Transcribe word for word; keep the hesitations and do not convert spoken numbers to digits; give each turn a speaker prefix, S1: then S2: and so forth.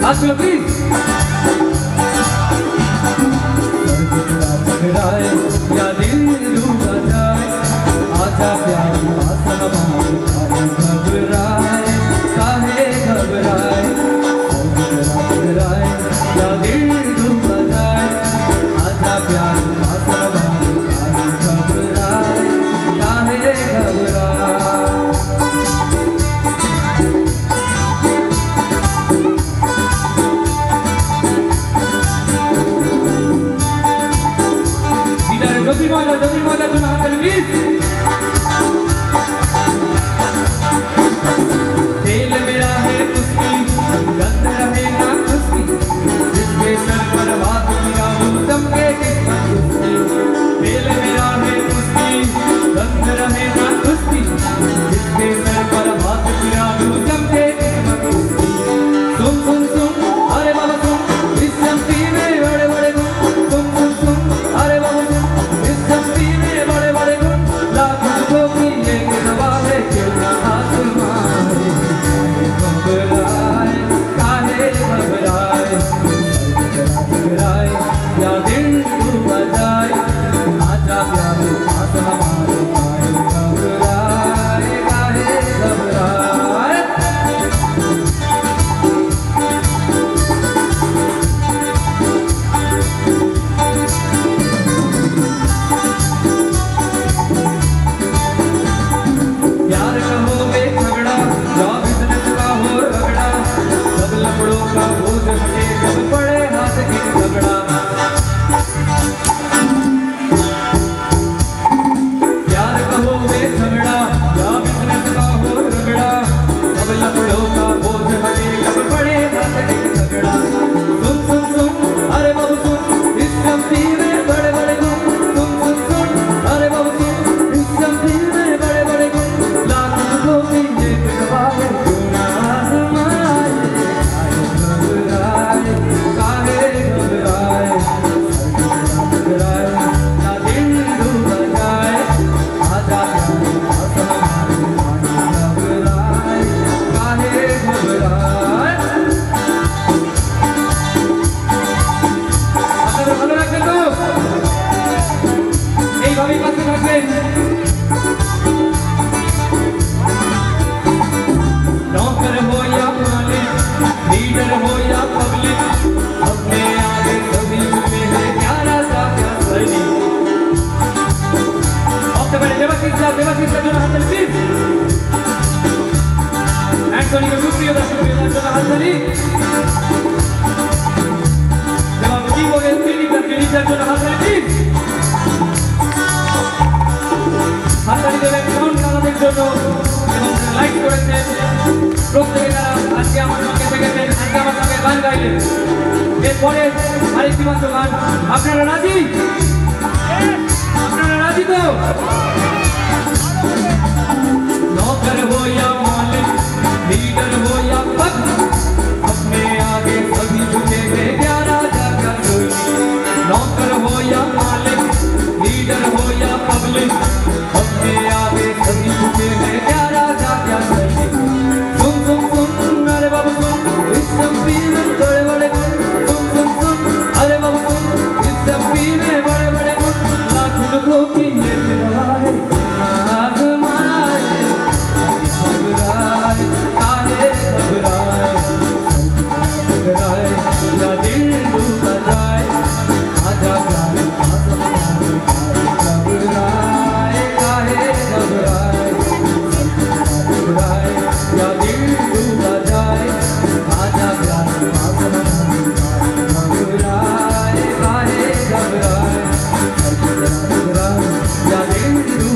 S1: हाथ में प्लीज। या दिल डूबा जाए आजा प्यार घबराए काहे घबराए घबराए या दिल डूबा जाए आजा प्यार घबराए काहे घबराए। Dobry moda, dobry moda, to na telewizji. दिल मेरा है उसकी गंध रहे ना उसकी जिसके सर पर हाथ किया वो चमके किस्मत उसकी। दिल मेरा है उसकी गंध रहे ना उसकी जिसके सर पर हाथ किया वो चमके किस्मत उसकी। सुन सुन सुन अरे बाबा सुन इस चमकी में बड़े बड़े गुण। सुन सुन सुन अरे बाबा सुन इस चमकी में बड़े बड़े गुण। लाखों को की ये गवा है क्यों ना आसमान घबराए काहे घबराए घबराए या दिल डूबा जाए आजा प्यार पास हमारे घबराए काहे घबराए। प्यार कहो बेझगड़ा या बिजनेस का हो रगड़ा सब लफड़ों का बोझ हटे जब पड़े हाथ की झगड़ा। प्यार कहो बेझगड़ा या बिजनेस का हो रगड़ा सब लफड़ों का बोझ हटे जब पड़े हाथ की झगड़ा। सुन सुन सुन अरे बाबू सुन इस चमकी में बड़े बड़े गुण। सुन सुन सुन अरे बाबू सुन इस चमकी में बड़े बड़े गुण। लाखों को की ये गवा है क्यों ना आसमान घबराए काहे घबराए घबराए या दिल डूबा जाए आजा प्यार घबराए काहे घबराए। अगर ভালো লাগছে তো এইভাবেই পাশে থাকবেন। नौकर हो या मालिक लीडर हो या पब्लिक अपने आगे सभी झुके हैं क्या राजा क्या सैनिक। आपसे पहले देवाशीष साहब देवाशीष का जो हाथ प्लीज एंटोनी का सुप्रियो का सुप्रियो का जो हाथ चली जब आप की हो गए क्लिनिक का क्लिनिक का जो हाथ प्लीज हाथ चली देवे काउंट का देख जो লাইক করেছেন প্রত্যেকেরা আজকে আমার সঙ্গে থেকেছেন আজকে আমার সঙ্গে গান গাইলেন। এরপরে আরেকটি মাত্র গান আপনারা রাজি আপনারা রাজি তো। नौकर हो या मालिक लीडर हो या पब्लिक अपने आगे सभी झुके हैं क्या राजा क्या सैनिक। नौकर हो या मालिक लीडर हो या पब्लिक अपने आगे सभी झुके हैं क्या राजा क्या सैनिक। सुन सुन सुन अरे बाबू सुन इस चमकी में बड़े बड़े गुण। सुन सुन सुन अरे बाबू सुन इस चमकी में बड़े बड़े गुण। लाखों को की ये गवा है आसमान घबराए काहे घबराए घबराए या दिल डूबा जाए आजा प्यार घबराए काहे घबराए घबराए या दिल डूबा जाए आजा प्यार घबराए काहे घबराए घबराए या दिल